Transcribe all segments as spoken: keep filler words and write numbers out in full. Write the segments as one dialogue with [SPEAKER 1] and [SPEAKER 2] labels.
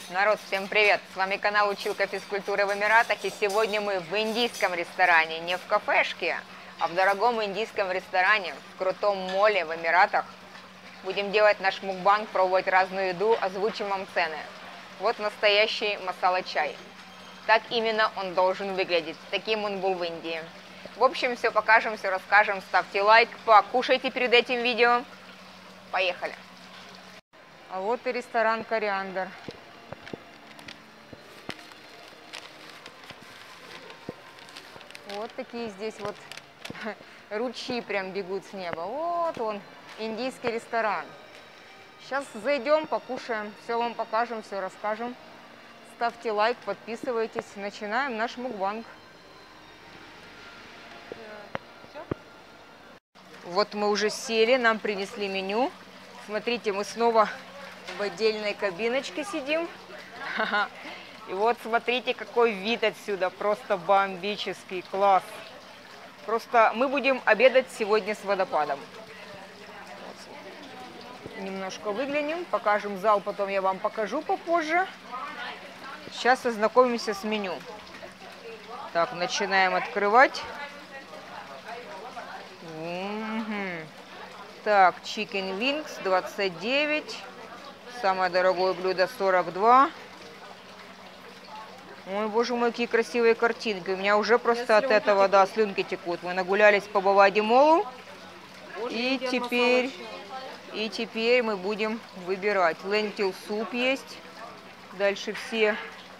[SPEAKER 1] Народ, всем привет! С вами канал Училка физкультуры в Эмиратах, и сегодня мы в индийском ресторане, не в кафешке, а в дорогом индийском ресторане, в крутом моле в Эмиратах. Будем делать наш мукбанг, пробовать разную еду, озвучим вам цены. Вот настоящий масала-чай. Так именно он должен выглядеть, таким он был в Индии. В общем, все покажем, все расскажем, ставьте лайк, покушайте перед этим видео. Поехали! А вот и ресторан «Кориандр». Вот такие здесь вот ручьи прям бегут с неба. Вот он, индийский ресторан. Сейчас зайдем, покушаем, все вам покажем, все расскажем. Ставьте лайк, подписывайтесь. Начинаем наш мукбанг. Вот мы уже сели, нам принесли меню. Смотрите, мы снова в отдельной кабиночке сидим. И вот смотрите, какой вид отсюда, просто бомбический, класс. Просто мы будем обедать сегодня с водопадом. Вот. Немножко выглянем, покажем зал, потом я вам покажу попозже. Сейчас ознакомимся с меню. Так, начинаем открывать. Угу. Так, chicken wings двадцать девять, самое дорогое блюдо сорок два. Ой, боже мой, какие красивые картинки. У меня уже просто от этого, да, слюнки текут. Мы нагулялись по Бавади-молу. И теперь, и теперь мы будем выбирать. Лентил суп есть. Дальше все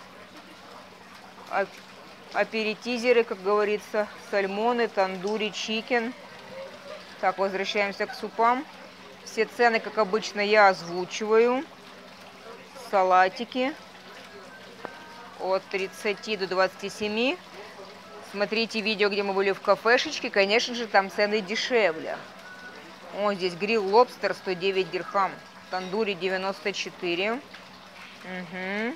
[SPEAKER 1] аперитизеры, как говорится. Сальмоны, тандури, чикен. Так, возвращаемся к супам. Все цены, как обычно, я озвучиваю. Салатики. От тридцати до двадцати семи. Смотрите видео, где мы были в кафешечке. Конечно же, там цены дешевле. О, здесь гриль лобстер сто девять дирхам. Тандури девяносто четыре. Угу.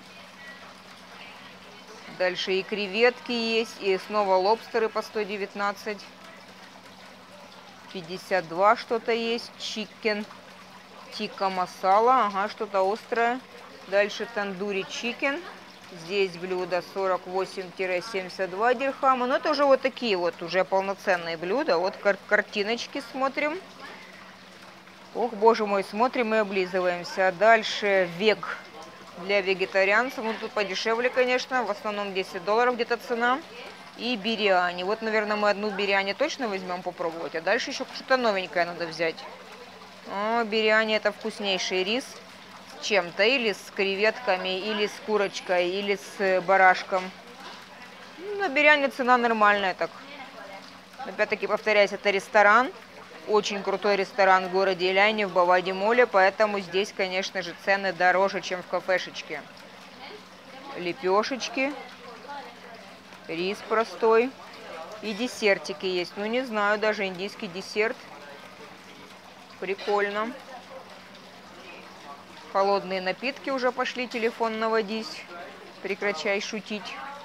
[SPEAKER 1] Дальше и креветки есть. И снова лобстеры по сто девятнадцать. пятьдесят два что-то есть. Чикен. Тикка масала. Ага, что-то острое. Дальше тандури чикен. Здесь блюдо сорок восемь — семьдесят два дирхама. Но это уже вот такие вот уже полноценные блюда. Вот кар картиночки смотрим. Ох, боже мой, смотрим и облизываемся. Дальше вег для вегетарианцев. Ну, тут подешевле, конечно. В основном десять долларов где-то цена. И биряни. Вот, наверное, мы одну биряни точно возьмем попробовать. А дальше еще что-то новенькое надо взять. О, биряни — это вкуснейший рис. Чем-то, или с креветками, или с курочкой, или с барашком. На биряни цена нормальная, так. Опять-таки, повторяюсь, это ресторан. Очень крутой ресторан в городе Эляйне, в Бавади-моле, поэтому здесь, конечно же, цены дороже, чем в кафешечке. Лепешечки, рис простой и десертики есть. Ну, не знаю, даже индийский десерт. Прикольно. Холодные напитки уже пошли, телефон наводись. Прекращай шутить.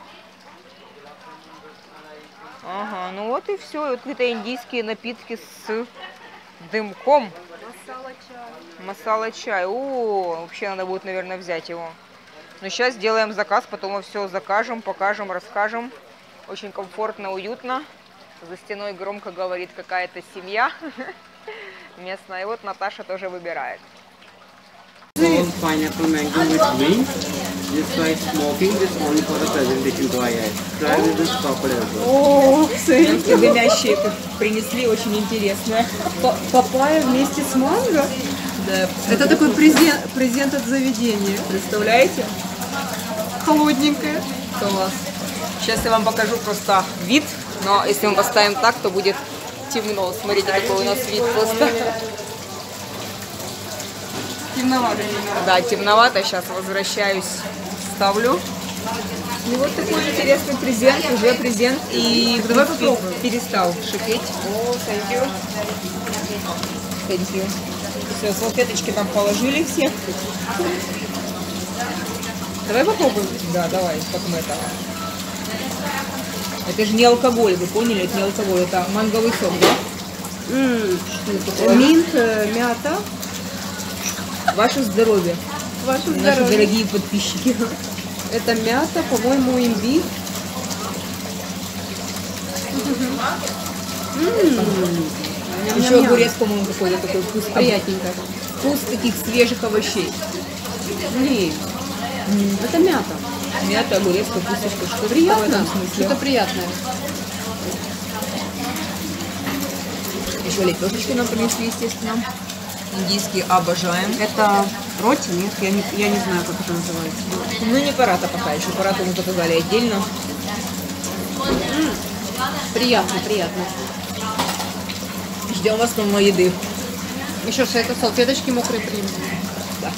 [SPEAKER 1] Ага, ну вот и все. Вот это индийские напитки с дымком. Масала-чай. Масала-чай. О, вообще надо будет, наверное, взять его. Но сейчас сделаем заказ, потом мы все закажем, покажем, расскажем. Очень комфортно, уютно. За стеной громко говорит какая-то семья местная. И вот Наташа тоже выбирает.
[SPEAKER 2] Pineapple mango with wings. Just try smoking this only for the presentation to I A. Try with this purple as well.
[SPEAKER 3] О, смотрите, дымящие принесли, очень интересное. Папайя вместе с манго? Да. Это такой презент, презент от заведения. Представляете? Холодненькое.
[SPEAKER 1] Класс. Сейчас я вам покажу просто вид, но если мы поставим так, то будет темно. Смотрите, какой у нас вид просто.
[SPEAKER 3] Темновато.
[SPEAKER 1] Да, темновато. Сейчас возвращаюсь, ставлю.
[SPEAKER 3] И вот такой интересный презент, уже презент.
[SPEAKER 1] И
[SPEAKER 3] давай попробуем.
[SPEAKER 1] Перестал шипеть. О, thank you. Thank you. Все, салфеточки там положили все.
[SPEAKER 3] Давай попробуем.
[SPEAKER 1] Да, давай, потом это. Это же не алкоголь, вы поняли? Это не алкоголь, это манговый сок, да?
[SPEAKER 3] Mm. Минт, мята.
[SPEAKER 1] Ваше здоровье.
[SPEAKER 3] Ваше
[SPEAKER 1] Наши
[SPEAKER 3] здоровье.
[SPEAKER 1] дорогие подписчики.
[SPEAKER 3] Это мята, по-моему, имбирь.
[SPEAKER 1] Еще огурец, по-моему, какой-то такой вкус.
[SPEAKER 3] Приятненько.
[SPEAKER 1] Вкус таких свежих овощей.
[SPEAKER 3] Не, это мята.
[SPEAKER 1] Мята, огурец, капусточка. Что
[SPEAKER 3] Приятно.
[SPEAKER 1] в этом смысле?
[SPEAKER 3] Что-то приятное.
[SPEAKER 1] Еще лепешечки нам принесли, естественно. Индийские обожаем.
[SPEAKER 3] Это роти? Нет, я не, я не знаю, как это называется.
[SPEAKER 1] Ну, не парата пока еще. Парату мы заказали отдельно.
[SPEAKER 3] Приятно, приятно.
[SPEAKER 1] Ждем основной еды.
[SPEAKER 3] Еще же это салфеточки мокрые примем.
[SPEAKER 1] Да.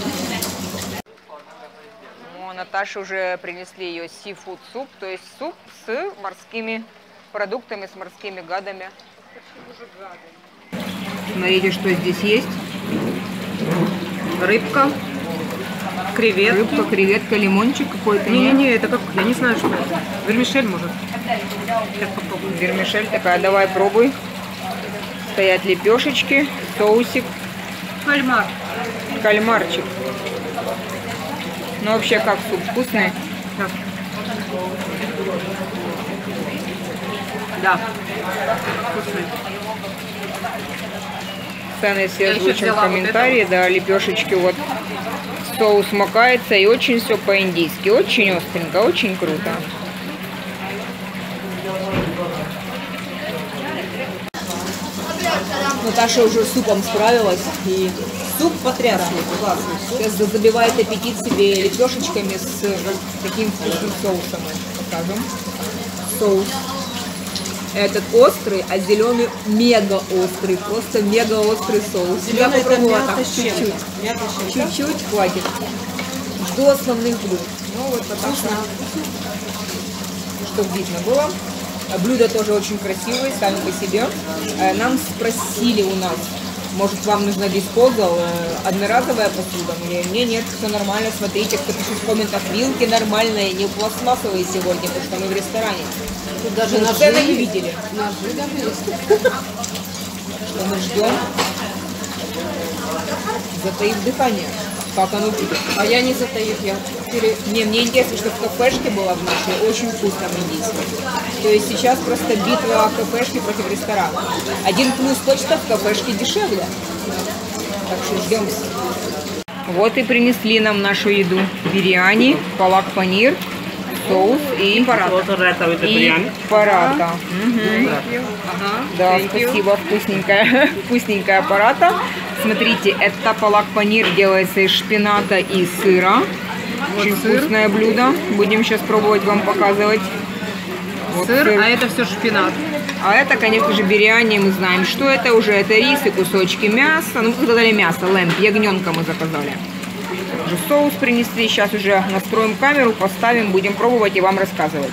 [SPEAKER 1] О, Наташе уже принесли ее сифуд суп, то есть суп с морскими продуктами, с морскими гадами. Смотрите, что здесь есть.
[SPEAKER 3] Рыбка, креветки.
[SPEAKER 1] Рыбка, креветка, лимончик какой-то.
[SPEAKER 3] Не-не-не, это как, я не знаю, что это. Вермишель, может. Сейчас попробуем.
[SPEAKER 1] Вермишель такая, давай пробуй. Стоят лепешечки, соусик,
[SPEAKER 3] Кальмар.
[SPEAKER 1] кальмарчик. Ну вообще как суп, вкусный?
[SPEAKER 3] Да. Да. Вкусный.
[SPEAKER 1] Цены все
[SPEAKER 3] Я еще
[SPEAKER 1] озвучим в
[SPEAKER 3] взяла вот
[SPEAKER 1] комментарии. Да, лепешечки вот. Соус макается и очень все по-индийски. Очень остренько, очень круто. Наташа уже с супом справилась. И суп потрясный. Сейчас забивает аппетит себе лепешечками с таким вкусным соусом. Покажем. Соус. Этот острый, а зеленый мега острый. Просто мега острый соус. Я попробовала так чуть-чуть. Чуть-чуть хватит. Жду основных блюд. Ну вот Наташа. Чтобы видно было. Блюда тоже очень красивые, сами по себе. Нам спросили у нас, может вам нужна диспозал, одноразовая посуда? Мне, мне нет, все нормально, смотрите, кто пишет в комментах, вилки нормальные, не пластмассовые сегодня, потому что мы в ресторане.
[SPEAKER 3] Тут даже
[SPEAKER 1] Ну,
[SPEAKER 3] ножи
[SPEAKER 1] цены не
[SPEAKER 3] есть.
[SPEAKER 1] видели.
[SPEAKER 3] Ножи даже есть.
[SPEAKER 1] Что мы ждем, затаив дыхание, как оно будет.
[SPEAKER 3] А я не затаив, я пере...
[SPEAKER 1] Не, мне интересно, что в кафешке была в нашей очень вкусном индийском. То есть сейчас просто битва кафешки против ресторана. Один плюс точно в кафешке дешевле. Так что ждем. Вот и принесли нам нашу еду. Биряни, палак-панир, соус и парата. И парата. Мгм.
[SPEAKER 3] Ага.
[SPEAKER 1] Да,
[SPEAKER 3] Thank you.
[SPEAKER 1] спасибо, вкусненькая, вкусненькая аппарата. Смотрите, это палак-панир делается из шпината и сыра. Очень
[SPEAKER 3] сыр.
[SPEAKER 1] вкусное блюдо. Будем сейчас пробовать вам показывать. Вот
[SPEAKER 3] Сыр,
[SPEAKER 1] сыр.
[SPEAKER 3] а это все шпинат.
[SPEAKER 1] А это, конечно же, биряни. Мы знаем, что это уже. Это рис и кусочки мяса. Ну, мы заказали мясо, лэмп, ягненка мы заказали. Уже соус принесли. Сейчас уже настроим камеру, поставим, будем пробовать и вам рассказывать.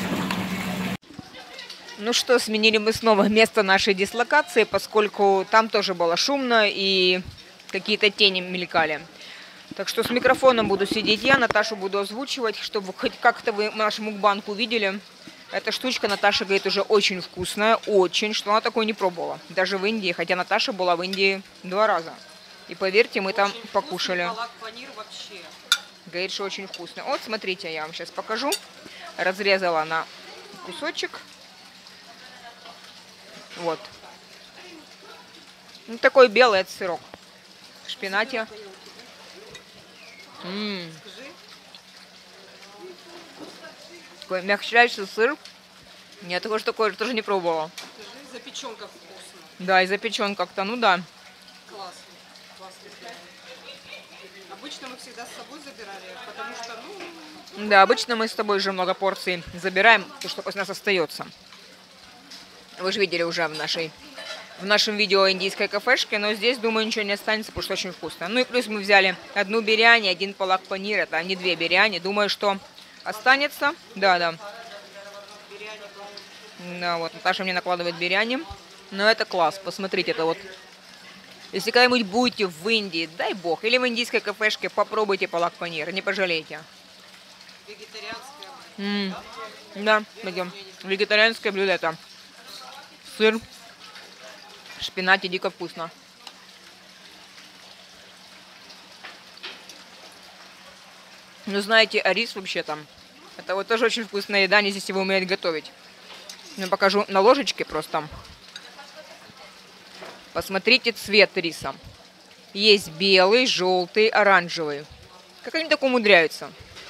[SPEAKER 1] Ну что, сменили мы снова место нашей дислокации, поскольку там тоже было шумно и какие-то тени мелькали. Так что с микрофоном буду сидеть я, Наташу буду озвучивать, чтобы хоть как-то вы нашу мукбанку увидели. Эта штучка, Наташа говорит, уже очень вкусная, очень, что она такое не пробовала. Даже в Индии, хотя Наташа была в Индии два раза. И поверьте, мы там покушали.
[SPEAKER 3] Панир вообще.
[SPEAKER 1] Говорит, что очень вкусно. Вот, смотрите, я вам сейчас покажу. Разрезала на кусочек. Вот. Ну, такой белый это сырок. В шпинате. М-м. Такой мягчайший сыр. Я такой же такой тоже не пробовала.
[SPEAKER 3] Запеченка вкусная.
[SPEAKER 1] Да, и запечен как-то, ну да.
[SPEAKER 3] Классно. Классно. Обычно мы всегда с собой забирали, потому что, ну...
[SPEAKER 1] Да, обычно мы с тобой же много порций забираем, то, что после нас остается. Вы же видели уже в, нашей, в нашем видео индийской кафешке, но здесь, думаю, ничего не останется, потому что очень вкусно. Ну и плюс мы взяли одну биряни, один палак-панир, это не две биряни. Думаю, что останется. Да, да. Да, вот, Наташа мне накладывает биряни. Но это класс, посмотрите, это вот... Если когда-нибудь будете в Индии, дай бог, или в индийской кафешке, попробуйте палак-панир, не пожалеете.
[SPEAKER 3] Вегетарианское.
[SPEAKER 1] М-м. Да, пойдем. Вегетарианское блюдо это сыр, шпинат и дико вкусно. Ну, знаете, а рис вообще там. Это вот тоже очень вкусная еда, не здесь его умеют готовить. Я покажу на ложечке просто. Посмотрите цвет риса. Есть белый, желтый, оранжевый. Как они так умудряются?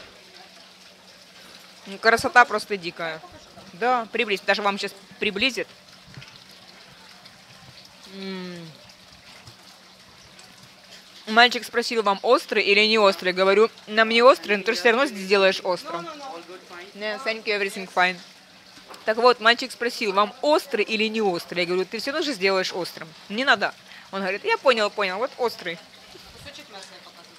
[SPEAKER 1] Ну, красота просто дикая. Да, приблизь. Даже вам сейчас приблизит. М-м. Мальчик спросил, вам острый или не острый? Говорю, нам не острый, но ты все равно сделаешь острым. Yeah, thank you, everything fine. Так вот, мальчик спросил, вам острый или не острый? Я говорю, ты все равно же сделаешь острым. Не надо. Он говорит, я понял, понял, вот острый.
[SPEAKER 3] Кусочек мяса я показываю.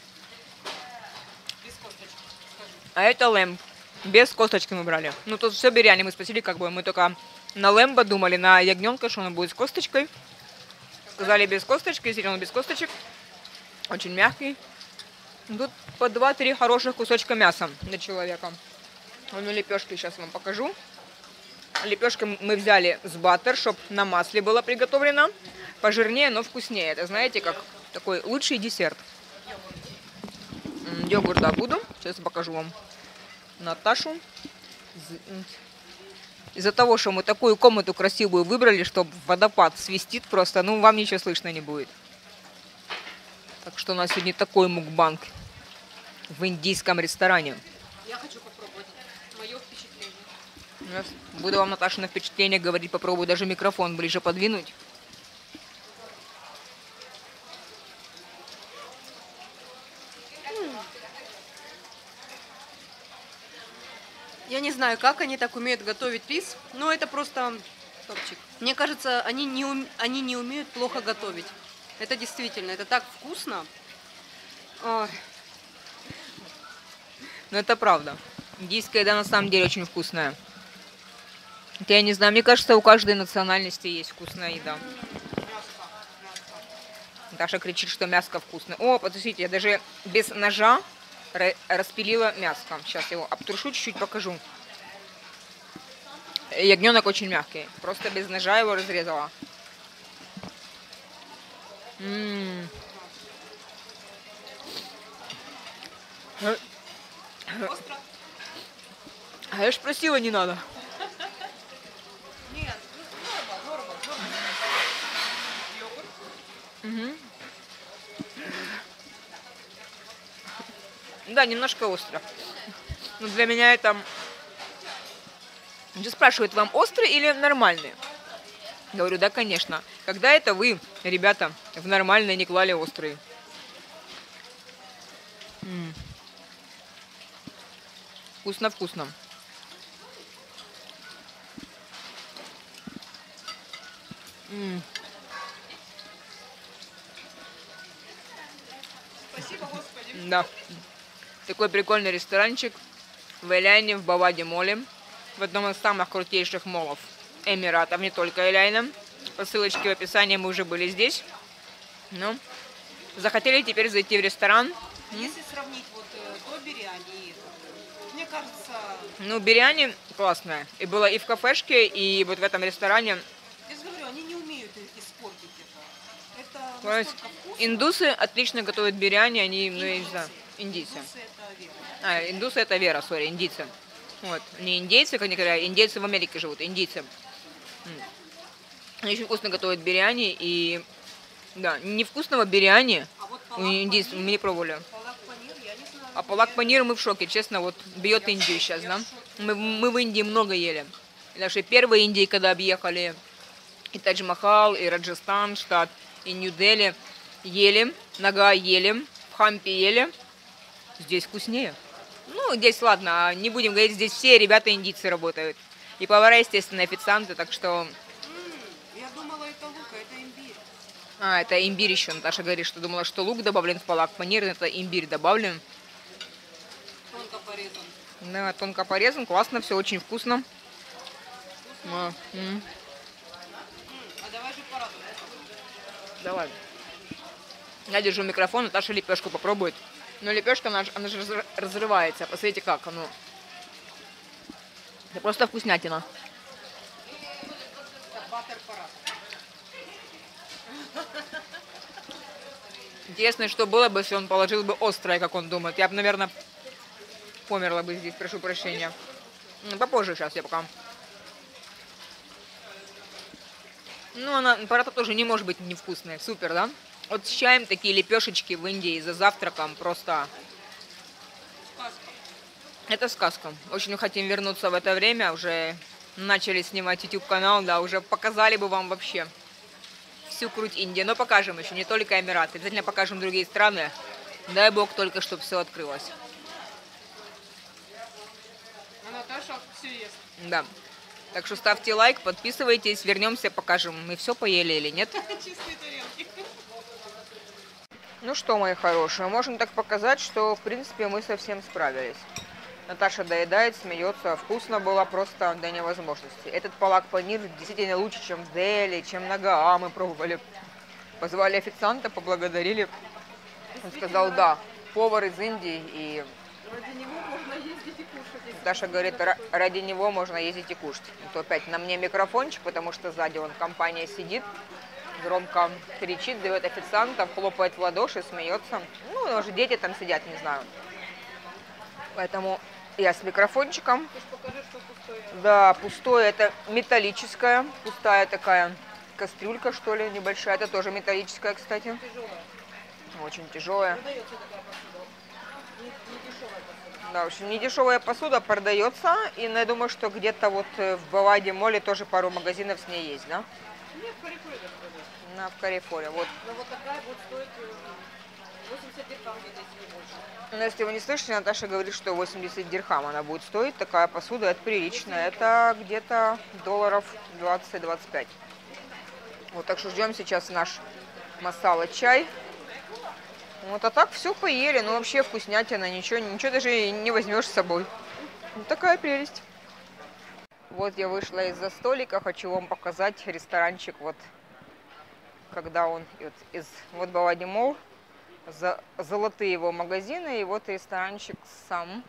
[SPEAKER 3] Без косточки, скажи.
[SPEAKER 1] А это лэмб. Без косточки мы брали. Ну, тут все биряни, мы спросили, как бы, мы только на лэмбо думали, на ягненка, что он будет с косточкой. Сказали без косточки, если он без косточек. Очень мягкий. Тут по два-три хороших кусочка мяса для человека. Ну, лепешки сейчас вам покажу. Лепешки мы взяли с баттер, чтобы на масле было приготовлено. Пожирнее, но вкуснее. Это, знаете, как такой лучший десерт. Йогурт, да, буду. Сейчас покажу вам Наташу. Из-за того, что мы такую комнату красивую выбрали, чтобы водопад свистит просто, ну, вам ничего слышно не будет. Так что у нас сегодня такой мукбанг в индийском ресторане.
[SPEAKER 3] Я хочу попробовать. Мое впечатление.
[SPEAKER 1] Буду вам, Наташа, на впечатление говорить, попробую даже микрофон ближе подвинуть.
[SPEAKER 4] Я не знаю, как они так умеют готовить рис, но это просто топчик. Мне кажется, они не, ум... они не умеют плохо готовить. Это действительно, это так вкусно. Ой.
[SPEAKER 1] Но это правда. Индийская еда на самом деле очень вкусная. Это я не знаю, мне кажется, у каждой национальности есть вкусная еда. Даша кричит, что мяско вкусное. О, подождите, я даже без ножа распилила мяско. Сейчас его обтрушу, чуть-чуть покажу. Ягненок очень мягкий. Просто без ножа его разрезала. М-м-м.
[SPEAKER 3] Остро?
[SPEAKER 1] А я ж просила, не надо.
[SPEAKER 3] Нет, норма, норма, норма. Йогурт?
[SPEAKER 1] Угу. Да, немножко остро. Но для меня это... Же спрашивают, вам острый или нормальный? Говорю, да, конечно. Когда это вы, ребята, в нормальные не клали острые? М-м. Вкусно-вкусно. М-м.
[SPEAKER 3] Спасибо, Господи.
[SPEAKER 1] Да. Такой прикольный ресторанчик в Эляйне, в Бавади-моле. В одном из самых крутейших молов Эмиратов, не только Эляйна. По ссылочке в описании мы уже были здесь. Ну, захотели теперь зайти в ресторан.
[SPEAKER 3] Если сравнить вот э, то биряни и это, мне кажется,
[SPEAKER 1] Ну, биряни классная. И было и в кафешке, и вот в этом ресторане.
[SPEAKER 3] я же говорю, они не умеют и- испортить это. Это
[SPEAKER 1] То есть
[SPEAKER 3] настолько вкусно.
[SPEAKER 1] индусы отлично готовят биряни, они, ну, я не знаю, индийцы.
[SPEAKER 3] Индусы это вера.
[SPEAKER 1] А, индусы это вера, сори, индийцы. Вот. Не индейцы, как никогда, индейцы в Америке живут, индийцы. М. Они очень вкусно готовят биряни, и да, невкусного биряни
[SPEAKER 3] А вот
[SPEAKER 1] у
[SPEAKER 3] палак
[SPEAKER 1] индийцев мы не пробовали.
[SPEAKER 3] палак панир, я не знаю.
[SPEAKER 1] А палак панир мы в шоке, честно, вот бьет Индию сейчас, да? Мы, мы в Индии много ели. И наши первые Индии, когда объехали и Тадж-Махал, и Раджастан, штат, и Нью-Дели, ели, Нага ели, в Хампи ели. Здесь вкуснее. Ну, здесь, ладно, не будем говорить, здесь все ребята индийцы работают. И повара, естественно, официанты, так что...
[SPEAKER 3] М, я думала, это лук, а это имбирь.
[SPEAKER 1] А, это имбирь еще, Наташа говорит, что думала, что лук добавлен в палак панир, это имбирь добавлен.
[SPEAKER 3] Тонко порезан.
[SPEAKER 1] Да, тонко порезан, классно, все очень вкусно. А, м.
[SPEAKER 3] М, а давай же порадуем.
[SPEAKER 1] Давай. Я держу микрофон, Наташа лепешку попробует. Но лепешка, она, ж- она же разр- разрывается. Посмотрите, как оно. Это просто вкуснятина.
[SPEAKER 3] Это баттер-парад.
[SPEAKER 1] Интересно, что было бы, если он положил бы острое, как он думает. Я бы, наверное, Померла бы здесь, прошу прощения. Попозже сейчас я пока. Ну, она, парата тоже не может быть невкусная. Супер, да? Вот с чаем такие лепешечки в Индии за завтраком просто...
[SPEAKER 4] Сказка.
[SPEAKER 1] Это сказка. Очень хотим вернуться в это время. Уже начали снимать YouTube-канал, да, уже показали бы вам вообще всю круть Индии. Но покажем еще, не только Эмираты. Обязательно покажем другие страны. Дай бог только, чтобы все открылось.
[SPEAKER 4] А Наташа все ест.
[SPEAKER 1] Да. Так что ставьте лайк, подписывайтесь, вернемся, покажем, мы все поели или нет.
[SPEAKER 4] Чистые тарелки.
[SPEAKER 1] Ну что, мои хорошие, можем так показать, что, в принципе, мы совсем справились. Наташа доедает, смеется, вкусно было просто до невозможности. Этот палак-панир действительно лучше, чем в Дели, чем на Гаа мы пробовали. Позвали официанта, поблагодарили. Он сказал, да, повар из Индии, и...
[SPEAKER 4] Ради него можно ездить и кушать.
[SPEAKER 1] Наташа говорит, ради него можно ездить и кушать. И то опять на мне микрофончик, потому что сзади он, компания сидит, громко кричит, дает официантов, хлопает в ладоши, смеется. Ну, уже дети там сидят, не знаю. Поэтому я с микрофончиком.
[SPEAKER 4] Ты ж покажи, что пустое.
[SPEAKER 1] Да, пустое, это металлическая, пустая такая кастрюлька, что ли, небольшая. Это тоже металлическая, кстати.
[SPEAKER 4] Тяжелая.
[SPEAKER 1] Очень тяжелая.
[SPEAKER 4] Продается такая посуда. Не, не дешевая посуда.
[SPEAKER 1] Да, в общем, недешевая посуда продается. И ну, я думаю, что где-то вот в Баваде Моле тоже пару магазинов с ней есть, да?
[SPEAKER 4] Нет, в Карифоре даже продается.
[SPEAKER 1] На, в Карифоре, вот.
[SPEAKER 4] Но вот такая будет стоить восемьдесят дирхам где-то, если не больше.
[SPEAKER 1] Но если вы не слышите, Наташа говорит, что восемьдесят дирхам она будет стоить. Такая посуда, это прилично. Это где-то долларов двадцать-двадцать пять. Вот, так что ждем сейчас наш масала-чай. Вот, а так все поели. Ну, вообще вкуснятина, ничего, ничего даже не возьмешь с собой. Вот такая прелесть. Вот я вышла из-за столика. Хочу вам показать ресторанчик, вот, когда он вот, из вот Бавади Молл. За, золотые его магазины, и вот ресторанчик сам.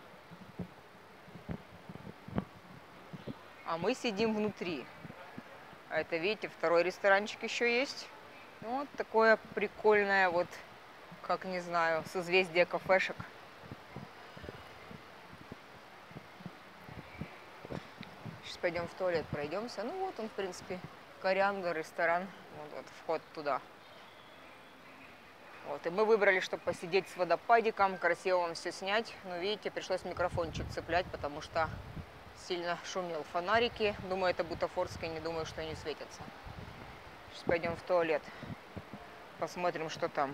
[SPEAKER 1] А мы сидим внутри. А это, видите, второй ресторанчик еще есть. Вот такое прикольное, вот, как не знаю, созвездие кафешек. Сейчас пойдем в туалет, пройдемся. Ну вот он, в принципе, кориандр, ресторан. Вот, вот вход туда. Вот, и мы выбрали, чтобы посидеть с водопадиком, красиво вам все снять. Но видите, пришлось микрофончик цеплять, потому что сильно шумел. Фонарики, думаю, это бутафорские, не думаю, что они светятся. Сейчас пойдем в туалет, посмотрим, что там.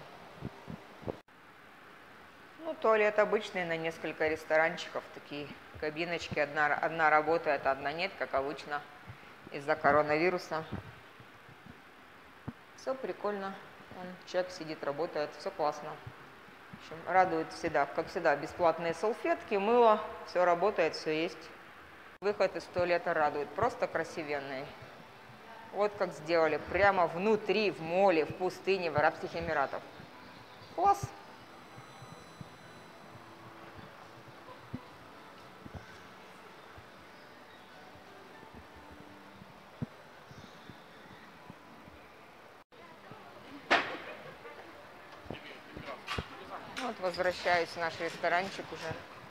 [SPEAKER 1] Ну, туалет обычный, на несколько ресторанчиков, такие кабиночки. Одна, одна работает, одна нет, как обычно, из-за коронавируса. Все прикольно. Он, человек сидит, работает, все классно. В общем, радует всегда, как всегда, бесплатные салфетки, мыло, все работает, все есть. Выход из туалета радует, просто красивенный. Вот как сделали, прямо внутри, в моле, в пустыне, в Арабских Эмиратах. Класс! Вот возвращаюсь в наш ресторанчик уже.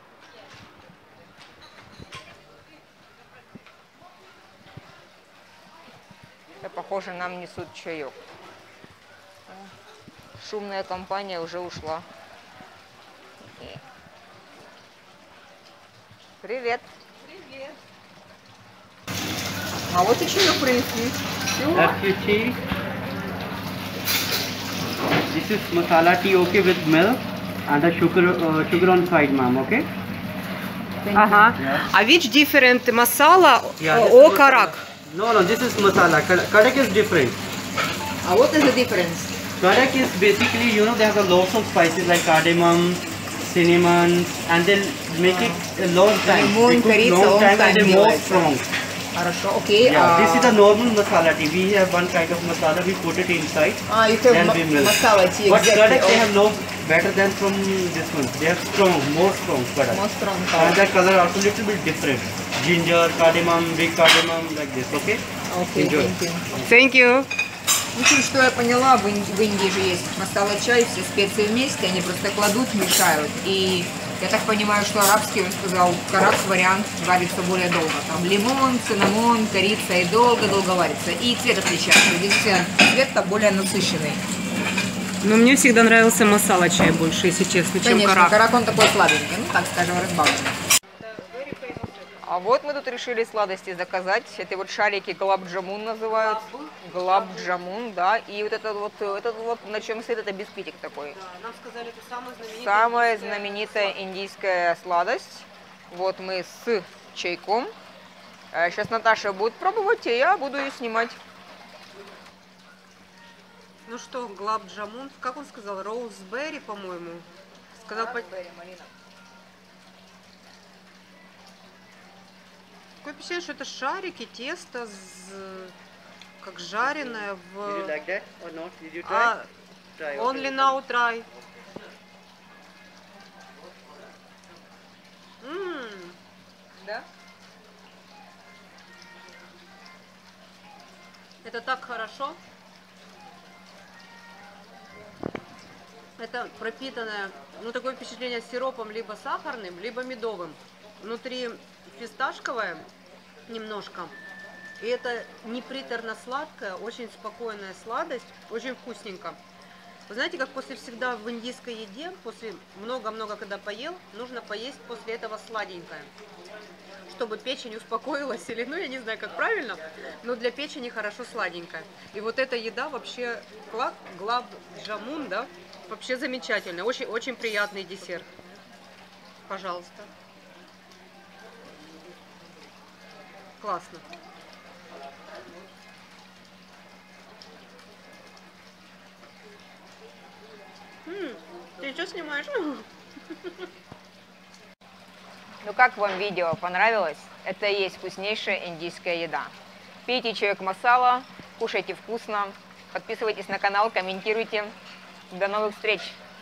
[SPEAKER 1] Это похоже, нам несут чаек. Шумная компания уже ушла. Привет.
[SPEAKER 4] Привет.
[SPEAKER 1] А вот и чаек принесли.
[SPEAKER 2] That's your tea. This is masala tea, okay, with milk and the sugar, uh, sugar on side, ma'am, okay?
[SPEAKER 4] Ага.
[SPEAKER 2] Yeah.
[SPEAKER 4] А which different masala
[SPEAKER 2] Yeah, this
[SPEAKER 4] or
[SPEAKER 2] is
[SPEAKER 4] karak?
[SPEAKER 2] masala. No, no, this is masala. Kar- Karak is different.
[SPEAKER 1] А what is the difference?
[SPEAKER 2] Karak is basically, you know, they have a lots of spices like cardamom, cinnamon, and they make it a long time.
[SPEAKER 1] Лимон,
[SPEAKER 2] They cook
[SPEAKER 1] корица,
[SPEAKER 2] long
[SPEAKER 1] long
[SPEAKER 2] time
[SPEAKER 1] time
[SPEAKER 2] and they're more
[SPEAKER 1] делается.
[SPEAKER 2] strong.
[SPEAKER 1] Хорошо, окей.
[SPEAKER 2] Yeah,
[SPEAKER 1] а...
[SPEAKER 2] this is the normal masala tea. We have one kind of masala, we put it inside.
[SPEAKER 1] А, you
[SPEAKER 2] Then
[SPEAKER 1] have
[SPEAKER 2] we milk.
[SPEAKER 1] masala tea,
[SPEAKER 2] But
[SPEAKER 1] exactly.
[SPEAKER 2] Karak, they have no better than from this one. They have strong, more strong Karak.
[SPEAKER 1] More strong
[SPEAKER 2] And
[SPEAKER 1] color.
[SPEAKER 2] the color also little bit different. Ginger, cardamom, big cardamom, like this, okay?
[SPEAKER 1] Окей,
[SPEAKER 2] Enjoy.
[SPEAKER 1] thank you.
[SPEAKER 4] Thank you.
[SPEAKER 1] В общем, что я поняла, в Индии, в Индии же есть масала чай, все специи вместе, они просто кладут, мешают. И Я так понимаю, что арабский, он сказал, карак вариант варится более долго. Там лимон, цинамон, корица и долго-долго варится. И цвет отличается. Действительно, цвет-то более насыщенный.
[SPEAKER 4] Но мне всегда нравился масала чай больше, если честно, чем
[SPEAKER 1] Конечно,
[SPEAKER 4] карак.
[SPEAKER 1] карак он такой сладенький, ну так скажем, разбавленный. А вот мы тут решили сладости заказать. Это вот шарики глаб-джамун называют. Глаб-джамун, да. И вот этот вот, этот вот, на чем стоит, это бисквитик такой.
[SPEAKER 4] Да, нам сказали, это самая знаменитая,
[SPEAKER 1] Самая
[SPEAKER 4] индийская
[SPEAKER 1] знаменитая индийская сладость. Вот мы с чайком. Сейчас Наташа будет пробовать, и я буду ее снимать.
[SPEAKER 4] Ну что, глаб-джамун, как он сказал, роузберри, по-моему. Сказал, по... Такое впечатление, что это шарики, тесто, с... как жареное в...
[SPEAKER 2] Did you like that or not? Did you try?
[SPEAKER 4] А,
[SPEAKER 2] Try.
[SPEAKER 4] only
[SPEAKER 2] Okay.
[SPEAKER 4] now try. М,
[SPEAKER 1] Да?
[SPEAKER 4] Это так хорошо. Это пропитанное, ну такое впечатление сиропом либо сахарным, либо медовым. Внутри фисташковое немножко. И это не приторно-сладкая, очень спокойная сладость, очень вкусненько. Вы знаете, как после всегда в индийской еде, после много-много когда поел, нужно поесть после этого сладенькое. Чтобы печень успокоилась, или, ну, я не знаю, как правильно, но для печени хорошо сладенькая. И вот эта еда вообще, глаб-джамун, да, вообще замечательная, очень, очень приятный десерт. Пожалуйста. Классно. М, ты что снимаешь?
[SPEAKER 1] Ну как вам видео? Понравилось? Это и есть вкуснейшая индийская еда. Пейте чай масала, кушайте вкусно, подписывайтесь на канал, комментируйте. До новых встреч!